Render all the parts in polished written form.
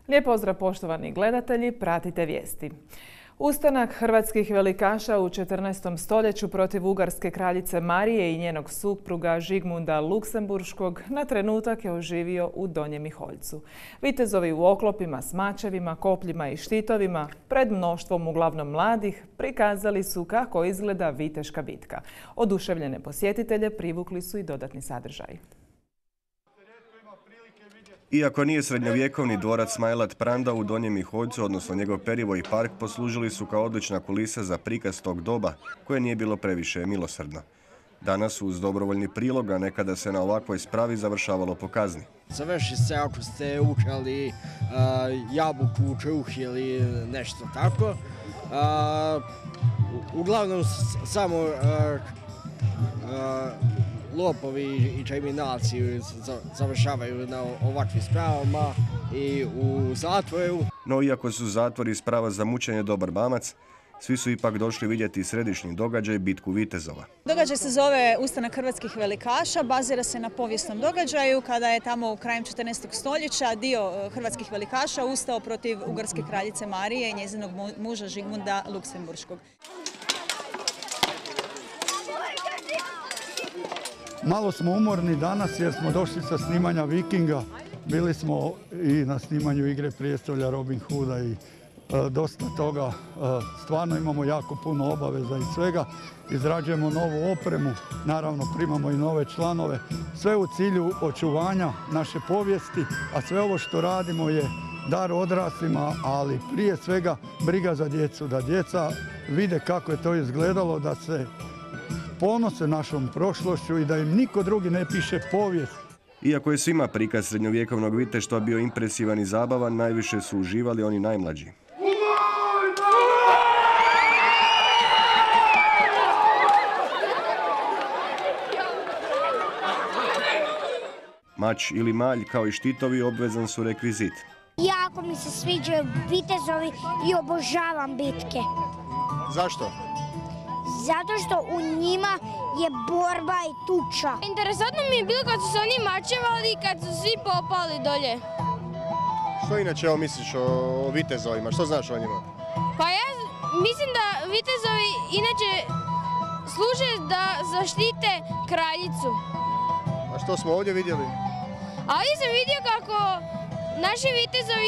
Lijep pozdrav poštovani gledatelji, pratite vijesti. Ustanak hrvatskih velikaša u 14. stoljeću protiv ugarske kraljice Marije i njenog supruga Žigmunda Luksemburškog na trenutak je oživio u Donjem Miholjcu. Vitezovi u oklopima s mačevima, kopljima i štitovima, pred mnoštvom uglavnom mladih, prikazali su kako izgleda viteška bitka. Oduševljene posjetitelje privukli su i dodatni sadržaji. Iako nije srednjovjekovni dvorac Smajlat Pranda u Donjem Miholjcu, odnosno njegov perivoj i park, poslužili su kao odlična kulisa za prikaz tog doba, koje nije bilo previše milosrdno. Danas uz dobrovoljni prilog, a nekada se na ovakvoj spravi završavalo po kazni. Završi se ako ste ukrali jabuku, kruh ili nešto tako. Uglavnom samo lopovi i kriminalci završavaju na ovakvim spravama i u zatvoru. No iako su zatvori sprava za mučenje dobar mamac, svi su ipak došli vidjeti središnji događaj, bitku vitezova. Događaj se zove Ustanak hrvatskih velikaša, bazira se na povijesnom događaju kada je tamo krajem 14. stoljeća dio hrvatskih velikaša ustao protiv ugarske kraljice Marije i njezinog muža Žigmunda Luksemburškog. Malo smo umorni danas jer smo došli sa snimanja Vikinga. Bili smo i na snimanju Igre prijestolja, Robin Hooda i dosta toga. Stvarno imamo jako puno obaveza i svega. Izrađujemo novu opremu, naravno primamo i nove članove. Sve u cilju očuvanja naše povijesti, a sve ovo što radimo je dar odraslima, ali prije svega briga za djecu. Da djeca vide kako je to izgledalo, da se ponose našom prošlošću i da im niko drugi ne piše povijest. Iako je svima prikaz srednjovjekovnog viteštva bio impresivan i zabavan, najviše su uživali oni najmlađi. Mač ili malj kao i štitovi obvezan su rekvizit. Jako mi se sviđaju vitezovi i obožavam bitke. Zašto? Zato što u njima je borba i tuča. Interesantno mi je bilo kad su se oni mačevali i kad su svi popali dolje. Što inače misliš o vitezovima? Što znaš o njima? Pa ja mislim da vitezovi inače služe da zaštite kraljicu. A što smo ovdje vidjeli? A ovdje sam vidio kako naši vitezovi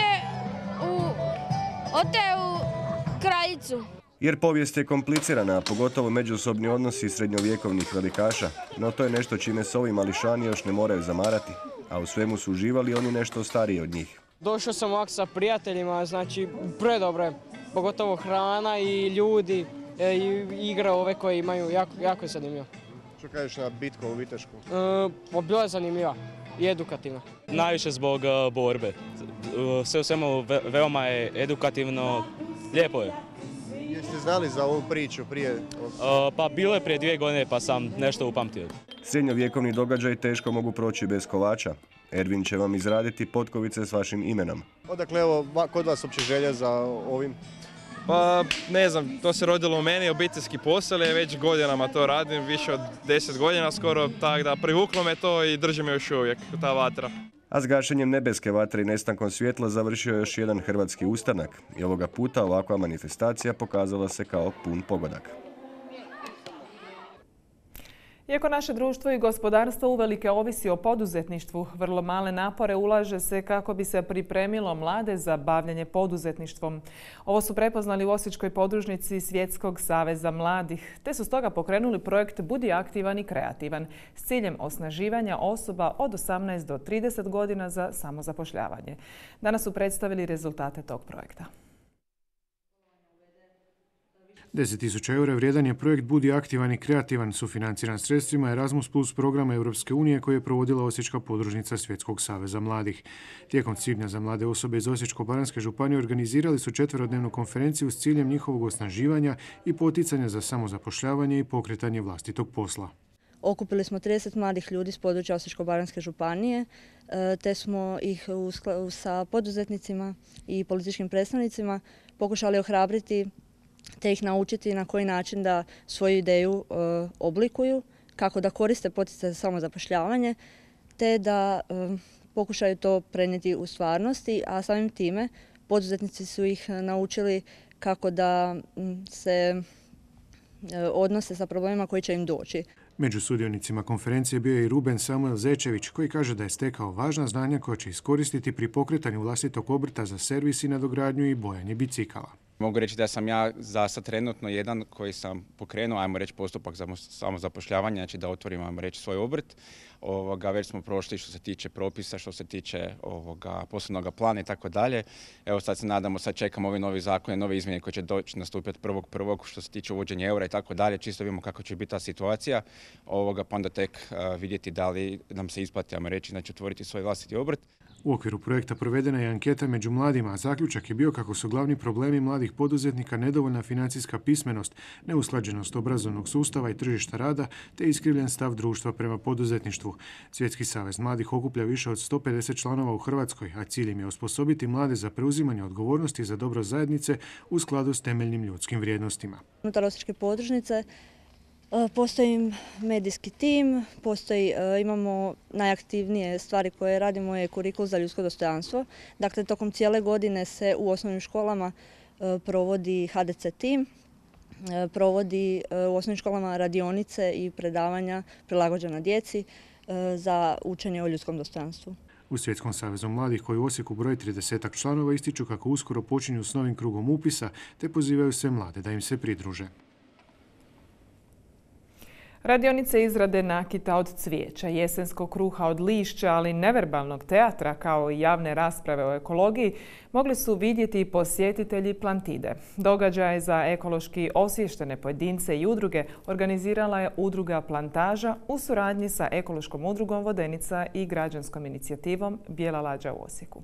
ote u kraljicu. Jer povijest je komplicirana, a pogotovo međusobni odnosi srednjovjekovnih velikaša, no to je nešto čime se ovi mališani još ne moraju zamarati, a u svemu su uživali oni nešto stariji od njih. Došao sam ovak sa prijateljima, znači predobro je, pogotovo hrana i ljudi i igre ove koje imaju, jako je zanimljivo. Što kažeš na bitku u Vitešku? Pa bila je zanimljiva i edukativna. Najviše zbog borbe. Sve u svemu veoma je edukativno, lijepo je. Jeste znali za ovu priču prije? Pa bilo je prije 2 godine pa sam nešto upamtio. Srednjovjekovni događaj teško mogu proći bez kovača. Ervin će vam izraditi potkovice s vašim imenom. Odakle evo kod vas uopće želja za ovim? Pa ne znam, to se rodilo u meni, obiteljski posao, već godinama to radim, više od 10 godina skoro, tako da privuklo me to i drži me još uvijek ta vatra. A s gašenjem nebeske vatre i nestankom svjetla završio još jedan hrvatski ustanak i ovoga puta ovakva manifestacija pokazala se kao pun pogodak. Iako naše društvo i gospodarstvo uvelike ovisi o poduzetništvu, vrlo male napore ulaže se kako bi se pripremilo mlade za bavljanje poduzetništvom. Ovo su prepoznali u Osječkoj podružnici Svjetskog saveza mladih, te su stoga pokrenuli projekt Budi aktivan i kreativan s ciljem osnaživanja osoba od 18 do 30 godina za samozapošljavanje. Danas su predstavili rezultate tog projekta. 10.000 eura vrijedan je projekt Budi aktivan i kreativan, sufinanciran sredstvima Erasmus Plus programa Europske unije koje je provodila Osječka podružnica Svjetskog saveza mladih. Tijekom svibnja za mlade osobe iz Osječko-baranjske županije organizirali su 4-dnevnu konferenciju s ciljem njihovog osnaživanja i poticanja za samozapošljavanje i pokretanje vlastitog posla. Okupili smo 30 mladih ljudi s područja Osječko-baranjske županije, te smo ih sa poduzetnicima i političkim predstavnicima pokušali ohrabriti te ih naučiti na koji način da svoju ideju oblikuju, kako da koriste poticaj za samozapošljavanje, te da pokušaju to prenijeti u stvarnosti, a samim time poduzetnici su ih naučili kako da se odnose sa problemima koji će im doći. Među sudionicima konferencije bio je i Ruben Samuel Zečević, koji kaže da je stekao važna znanja koja će iskoristiti pri pokretanju vlastitog obrta za servis i nadogradnju i bojanje bicikala. Mogu reći da sam ja za sad trenutno jedan koji sam pokrenuo, ajmo reći, postupak za samozapošljavanja, znači da otvorim, ajmo reći, svoj obrt. Već smo prošli što se tiče propisa, što se tiče poslovnog plana i tako dalje. Evo sad se nadamo, sad čekamo ove novi zakone, nove izmjene koje će doći nastupiti 1.1. što se tiče uvođenja eura i tako dalje. Čisto vidimo kako će biti ta situacija, pa onda tek vidjeti da li nam se isplati, ajmo reći, znači otvoriti svoj vlastiti obrt. U okviru projekta provedena je anketa među mladima, a zaključak je bio kako su glavni problemi mladih poduzetnika nedovoljna financijska pismenost, neusklađenost obrazovnog sustava i tržišta rada, te iskrivljen stav društva prema poduzetništvu. Svjetski savez mladih okuplja više od 150 članova u Hrvatskoj, a cilj im je osposobiti mlade za preuzimanje odgovornosti za dobro zajednice u skladu s temeljnim ljudskim vrijednostima. Unutar Osječke podružnice postoji medijski tim, imamo najaktivnije stvari koje radimo je kurikul za ljudsko dostojanstvo. Dakle, tokom cijele godine se u osnovnim školama provodi HDC tim, provodi u osnovnim školama radionice i predavanja prilagođena djeci za učenje o ljudskom dostojanstvu. U Svjetskom savezu mladih, koji u Osijeku broji 30 članova, ističu kako uskoro počinju s novim krugom upisa, te pozivaju sve mlade da im se pridruže. Radionice izrade nakita od cvijeća, jesenskog kruha od lišća, ali neverbalnog teatra kao i javne rasprave o ekologiji mogli su vidjeti i posjetitelji Plantide. Događaj za ekološki osviještene pojedince i udruge organizirala je udruga Plantaža u suradnji sa ekološkom udrugom Vodenica i građanskom inicijativom Bijela lađa u Osijeku.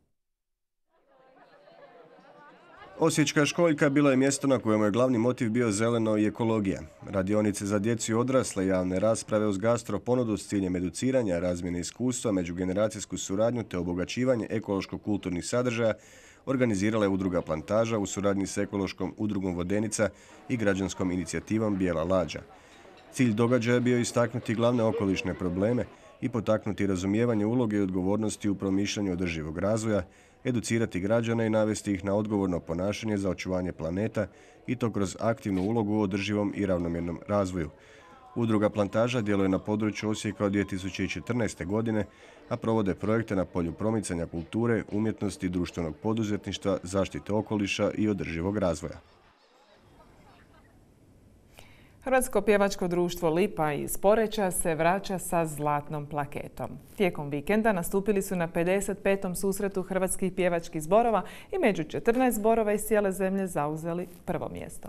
Osječka školjka bila je mjesto na kojemu je glavni motiv bio zeleno i ekologija. Radionice za djecu i odrasle, javne rasprave uz gastro ponudu s ciljem educiranja, razmjene iskustva, međugeneracijsku suradnju te obogaćivanje ekološko-kulturnih sadržaja organizirala je udruga Plantaža u suradnji s ekološkom udrugom Vodenica i građanskom inicijativom Bijela lađa. Cilj događaja je bio istaknuti glavne okolišne probleme i potaknuti razumijevanje uloge i odgovornosti u promišljanju održivog razvoja, educirati građane i navesti ih na odgovorno ponašanje za očuvanje planeta i to kroz aktivnu ulogu u održivom i ravnomjernom razvoju. Udruga Plantaža djeluje na području Osijeka od 2014. godine, a provode projekte na polju promicanja kulture, umjetnosti, društvenog poduzetništva, zaštite okoliša i održivog razvoja. Hrvatsko pjevačko društvo Lipa iz Poreča se vraća sa zlatnom plaketom. Tijekom vikenda nastupili su na 55. susretu hrvatskih pjevačkih zborova i među 14 zborova iz cijele zemlje zauzeli prvo mjesto.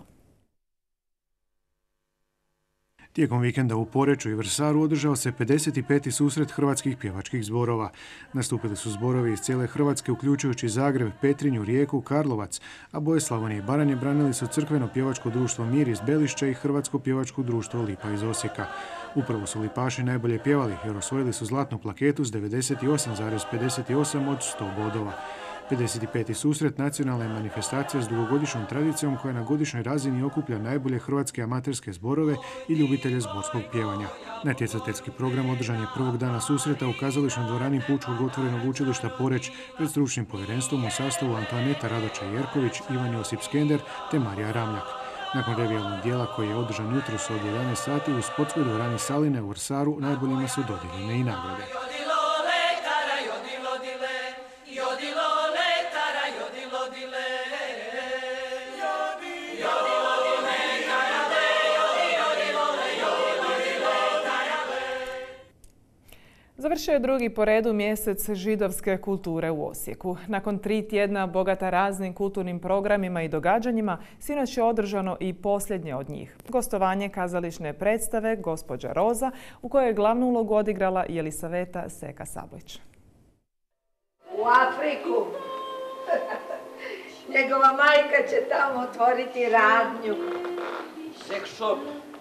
Tijekom vikenda u Poreču i Vrsaru održao se 55. susret hrvatskih pjevačkih zborova. Nastupili su zborovi iz cijele Hrvatske, uključujući Zagreb, Petrinju, Rijeku, Karlovac, a boje Slavonije i Baranje branili su crkveno pjevačko društvo Mir iz Belišća i hrvatsko pjevačko društvo Lipa iz Osijeka. Upravo su Lipaši najbolje pjevali jer osvojili su zlatnu plaketu s 98,58 od 100 bodova. 55. susret nacionalna je manifestacija s dugogodišnjom tradicijom koja na godišnjoj razini okuplja najbolje hrvatske amaterske zborove i ljubitelje zborskog pjevanja. Natjecateljski program održan je prvog dana susreta u kazališnoj dvorani Pučkog otvorenog učilišta Poreč pred stručnim povjerenstvom u sastavu Antoaneta Radoča-Jerković, Ivan Josip Skender te Marija Ramljak. Nakon revijalnog dijela koji je održan jutros od 11 sati u sportskoj dvorani Saline u Vrsaru najboljima su dodijeljene i nagrade. Završio je drugi po redu mjesec židovske kulture u Osijeku. Nakon 3 tjedna bogata raznim kulturnim programima i događanjima, sinoć je održano i posljednje od njih. Gostovanje kazališne predstave Gospođa Roza, u kojoj je glavnu ulogu odigrala Jelisaveta Seka-Sablić. U Afriku. Njegova majka će tamo otvoriti radnju. Sex shop.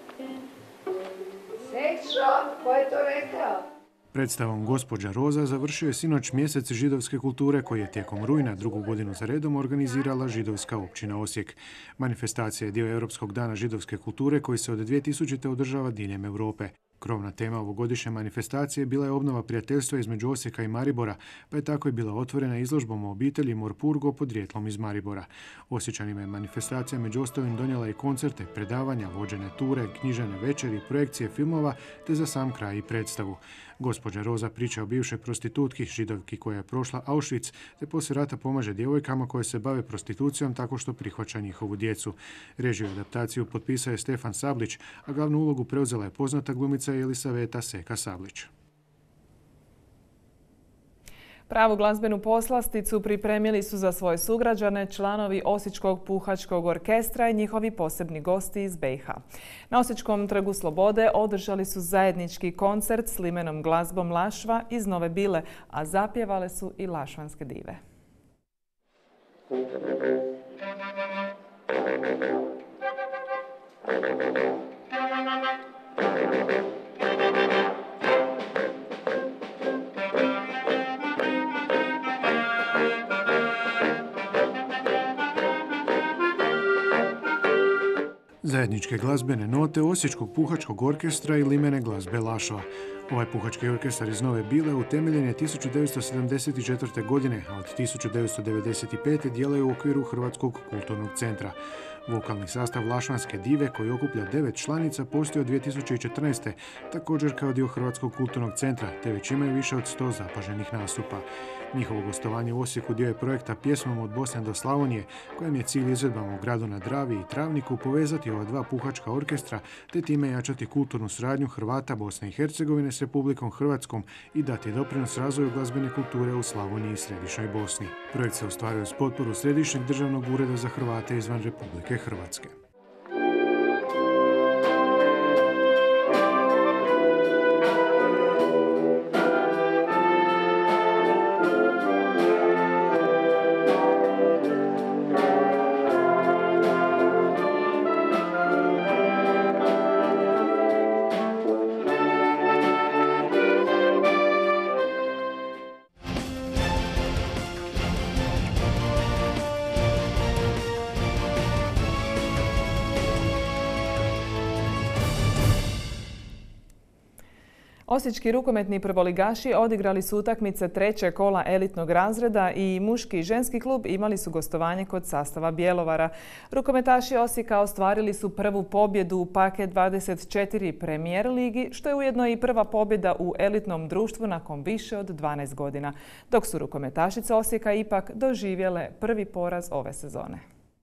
Sex shop? Ko je to rekao? Predstavom Gospođa Roza završio je sinoć mjesec židovske kulture koji je tijekom rujna drugu godinu za redom organizirala židovska općina Osijek. Manifestacija je dio Europskog dana židovske kulture koji se od 2000. održava diljem Europe. Krovna tema ovogodišnje manifestacije bila je obnova prijateljstva između Osijeka i Maribora, pa je tako i bila otvorena izložbom o obitelji Morpurgo podrijetlom iz Maribora. Osječanima je manifestacija među ostalim donijela i koncerte, predavanja, vođene ture, književne večeri, projekcije filmova, te za sam kraj i predstavu. Gospođa Roza priča o bivšoj prostitutki, Židovki koja je prošla Auschwitz, te poslije rata pomaže djevojkama koje se bave prostitucijom tako što prihvaća njihovu djecu. Režiju i adaptaciju potpisao je Stefan Sablić, a glavnu ulogu preuzela je poznata glumica Elisaveta Seka Sablić. Pravu glazbenu poslasticu pripremili su za svoje sugrađane članovi Osječkog puhačkog orkestra i njihovi posebni gosti iz BiH. Na Osječkom trgu Slobode održali su zajednički koncert s limenom glazbom Lašva iz Nove Bile, a zapjevale su i lašvanske dive. Zajedničke glazbene note Osječkog puhačkog orkestra i limene glazbe Lašva. Ovaj puhački orkestar iz Nove Bile utemeljen je 1974. godine, a od 1995. djeluje u okviru Hrvatskog kulturnog centra. Vokalni sastav Lašvanske dive, koji okuplja 9 članica, postoji od 2014. također kao dio Hrvatskog kulturnog centra, te već imaju više od 100 zapaženih nastupa. Njihovo gostovanje u Osijeku dio je projekta Pjesmom od Bosne do Slavonije, kojem je cilj izvedbama u Gradu na Dravi i Travniku povezati ova dva puhačka orkestra, te time jačati kulturnu suradnju Hrvata Bosne i Hercegovine s Republikom Hrvatskom i dati doprinos razvoju glazbene kulture u Slavoniji i Središnjoj Bosni. Projekt se ostvaruje s potporu Središnjeg državnog ureda za Hrvate izvan Republike Hrvatske. Osječki rukometni prvoligaši odigrali su utakmice trećeg kola elitnog razreda i muški i ženski klub imali su gostovanje kod sastava Bjelovara. Rukometaši Osijeka ostvarili su prvu pobjedu u paket 24 Premier ligi, što je ujedno i prva pobjeda u elitnom društvu nakon više od 12 godina, dok su rukometašice Osijeka ipak doživjele prvi poraz ove sezone.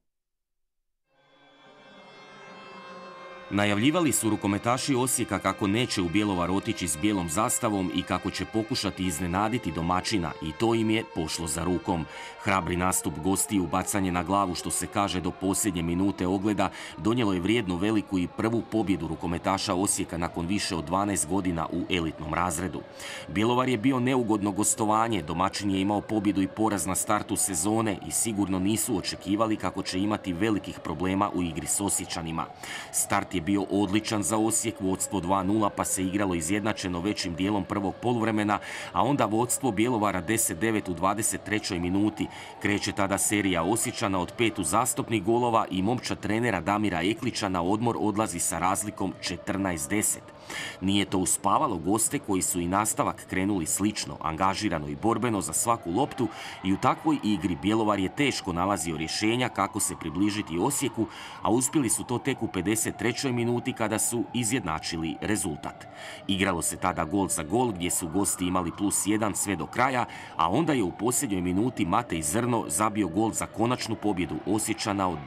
Najavljivali su rukometaši Osijeka kako neće u Bjelovar otići s bijelom zastavom i kako će pokušati iznenaditi domaćina, i to im je pošlo za rukom. Hrabri nastup gostiju, bacanje na glavu, što se kaže do posljednje minute ogleda, donijelo je vrijednu veliku i prvu pobjedu rukometaša Osijeka nakon više od 12 godina u elitnom razredu. Bjelovar je bio neugodno gostovanje, domaćin je imao pobjedu i poraz na startu sezone i sigurno nisu očekivali kako će imati velikih problema u igri s Osječanima. Start je bio odličan za Osijek, vodstvo 2:0, pa se igralo izjednačeno većim dijelom prvog poluvremena, a onda vodstvo Bjelovara 10-9 u 23. minuti. Kreće tada serija Osječana od 5 uzastopnih golova i momčad trenera Damira Eklića na odmor odlazi sa razlikom 14-10. Nije to uspavalo goste koji su i nastavak krenuli slično, angažirano i borbeno za svaku loptu, i u takvoj igri Bjelovar je teško nalazio rješenja kako se približiti Osijeku, a uspjeli su to tek u 53. minuti kada su izjednačili rezultat. Igralo se tada gol za gol gdje su gosti imali +1 sve do kraja, a onda je u posljednjoj minuti Matej Zrno zabio gol za konačnu pobjedu Osječana od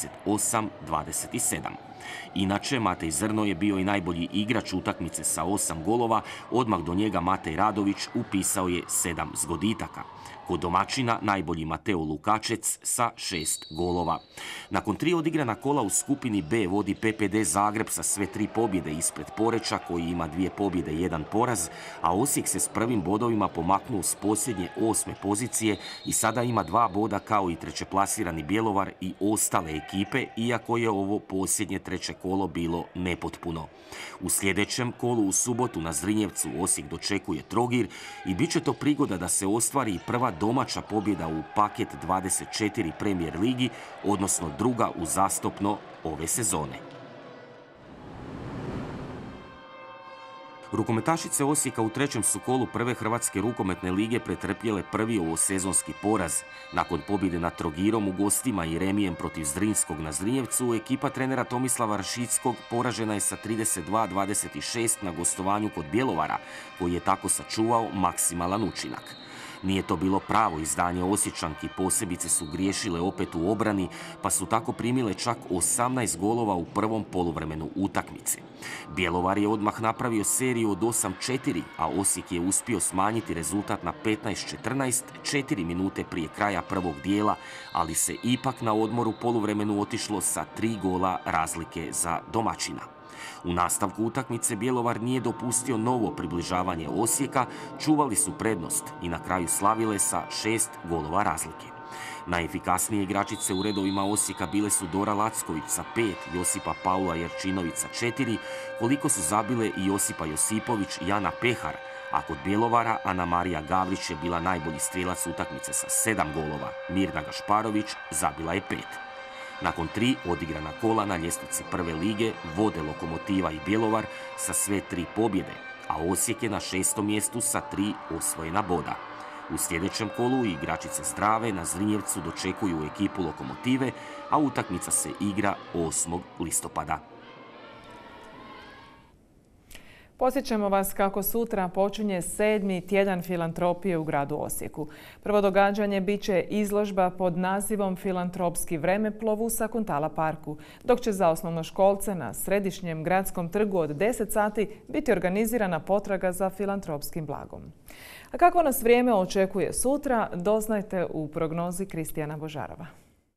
28-27. Inače, Matej Zrno je bio i najbolji igrač utakmice sa 8 golova, odmah do njega Matej Radović upisao je 7 zgoditaka. Kod domaćina najbolji Mateo Lukačec sa 6 golova. Nakon 3 odigrana kola u skupini B vodi PPD Zagreb sa sve 3 pobjede ispred Poreča, koji ima 2 pobjede i 1 poraz, a Osijek se s prvim bodovima pomaknuo s posljednje 8. pozicije i sada ima 2 boda kao i trećeplasirani Bjelovar i ostale ekipe, iako je ovo posljednje treće kolo bilo nepotpuno. U sljedećem kolu u subotu na Zrinjevcu Osijek dočekuje Trogir i bit će to prigoda da se ostvari i prva domaća pobjeda u paket 24 Premier ligi, odnosno druga uzastopno ove sezone. Rukometašice Osijeka u trećem su kolu prve Hrvatske rukometne lige pretrpjele prvi ovosezonski poraz. Nakon pobjede nad Trogirom u gostima i remijem protiv Zrinskog na Zrinjevcu, ekipa trenera Tomislava Rašickog poražena je sa 32-26 na gostovanju kod Bjelovara, koji je tako sačuvao maksimalan učinak. Nije to bilo pravo izdanje Osječanki, posebice su griješile opet u obrani, pa su tako primile čak 18 golova u prvom poluvremenu utakmice. Bjelovar je odmah napravio seriju od 8-4, a Osijek je uspio smanjiti rezultat na 15-14, 4 minute prije kraja prvog dijela, ali se ipak na odmoru poluvremenu otišlo sa 3 gola razlike za domaćina. U nastavku utakmice Bjelovar nije dopustio novo približavanje Osijeka, čuvali su prednost i na kraju slavile sa 6 golova razlike. Najefikasnije igračice u redovima Osijeka bile su Dora Lacković sa 5, Josipa Paula Jerčinović sa 4, koliko su zabile i Josipa Josipović i Jana Pehar, a kod Bjelovara Ana Marija Gavrić je bila najbolji strijelac utakmice sa 7 golova, Mirna Gašparović zabila je 5. Nakon 3 odigrana kola na ljestvici prve lige vode Lokomotiva i Bjelovar sa sve 3 pobjede, a Osijek je na 6. mjestu sa 3 osvojena boda. U sljedećem kolu igračice Zdrave na Zrinjevcu dočekuju ekipu Lokomotive, a utakmica se igra 8. listopada. Podsjećamo vas kako sutra počinje 7. tjedan filantropije u gradu Osijeku. Prvo događanje bit će izložba pod nazivom Filantropski vremeplov u Sakuntala parku, dok će za osnovnoškolce na središnjem gradskom trgu od 10 sati biti organizirana potraga za filantropskim blagom. A kako nas vrijeme očekuje sutra, doznajte u prognozi Kristijana Božarova.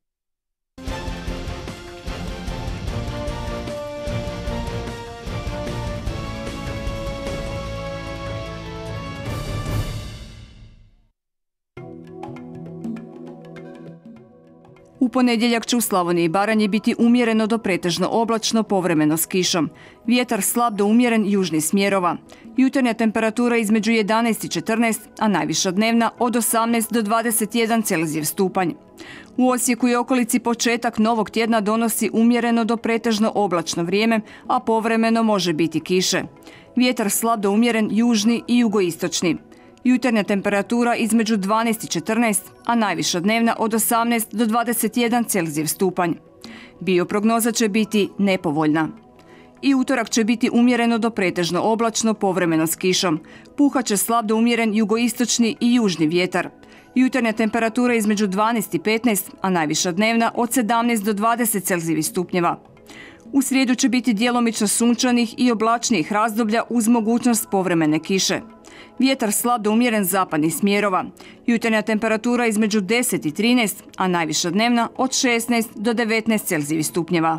U ponedjeljak će u Slavoniji i Baranji biti umjereno do pretežno oblačno, povremeno s kišom. Vjetar slab do umjeren južnih smjerova. Jutarnja temperatura između 11 i 14, a najviša dnevna od 18 do 21 Celzijev stupanj. U Osijeku i okolici početak novog tjedna donosi umjereno do pretežno oblačno vrijeme, a povremeno može biti kiše. Vjetar slab do umjeren južni i jugoistočni. Jutarnja temperatura između 12 i 14, a najviša dnevna od 18 do 21 Celzijev stupanj. Bioprognoza će biti nepovoljna. I utorak će biti umjereno do pretežno oblačno, povremeno s kišom. Puhat će slab do umjeren jugoistočni i južni vjetar. Jutarnja temperatura između 12 i 15, a najviša dnevna od 17 do 20 Celzijevih stupnjeva. U srijedu će biti djelomično sunčanih i oblačnijih razdoblja uz mogućnost povremene kiše. Vjetar slab do umjeren zapadnih smjerova. Jutarnja temperatura između 10 i 13, a najviša dnevna od 16 do 19 Celzijevih stupnjeva.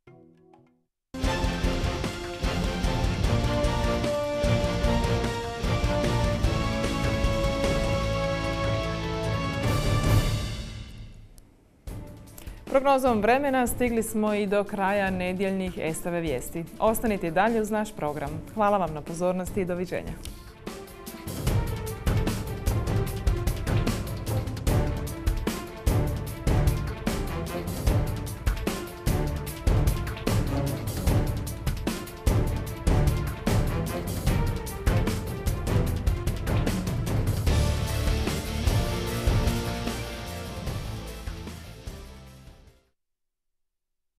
Prognozom vremena stigli smo i do kraja nedjeljnih STV vijesti. Ostanite dalje uz naš program. Hvala vam na pozornosti i doviđenja.